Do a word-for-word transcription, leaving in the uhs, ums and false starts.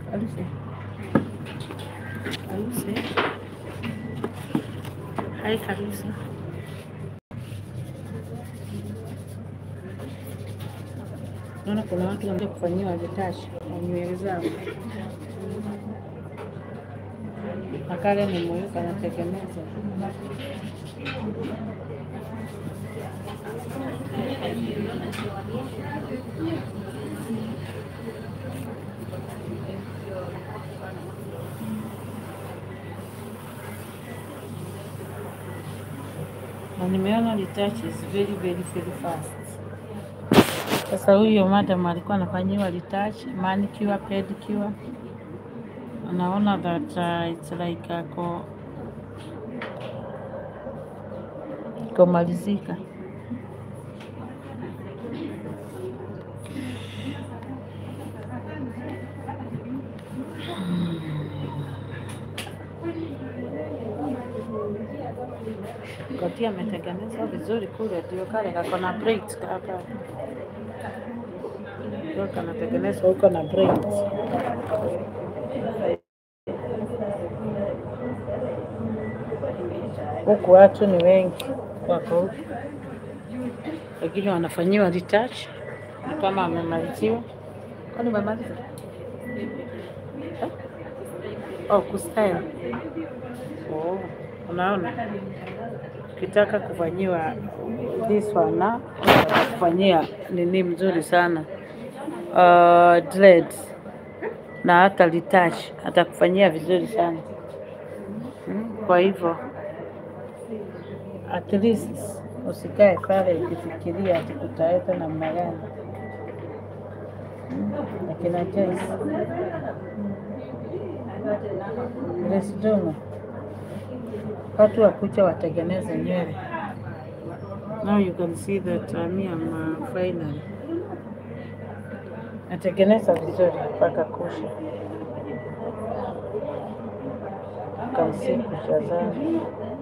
Alice. Alice. Hai kabisa. Naona kuna watu wanaenda kufanyiwa vitashi na nywele zao. Akale ni mweuka anategemeza. Na nimeona retouch is very very very fast. Sasa huyo madam alikuwa anafanyiwa retouch, manicure, pedicure. Anaona that uh, it's like a ko komalizika. Koti ametengenezwa vizuri kule, ndio kale kako na braids kaka. Ndio kanatengenezwa huko na braids. Huku watu ni wengi wako huku. Wengine wanafanyiwa retouch kama amemaliziwa. Kwani umemaliza? Eh? Oh, kustyle. Oh, unaona? Ukitaka kufanyiwa this one na kufanyia nini mzuri sana. Uh, dreads na hata retouch atakufanyia vizuri sana. Hmm? Kwa hivyo at least usikae pale ukifikiria ati kutaeta namna gani. Lakini Joyce Resdomo watu wakucha watengeneze nywele. Now you can see that uh, me am uh, finally natengeneza vizuri mpaka kusha. You can see kusha zangu.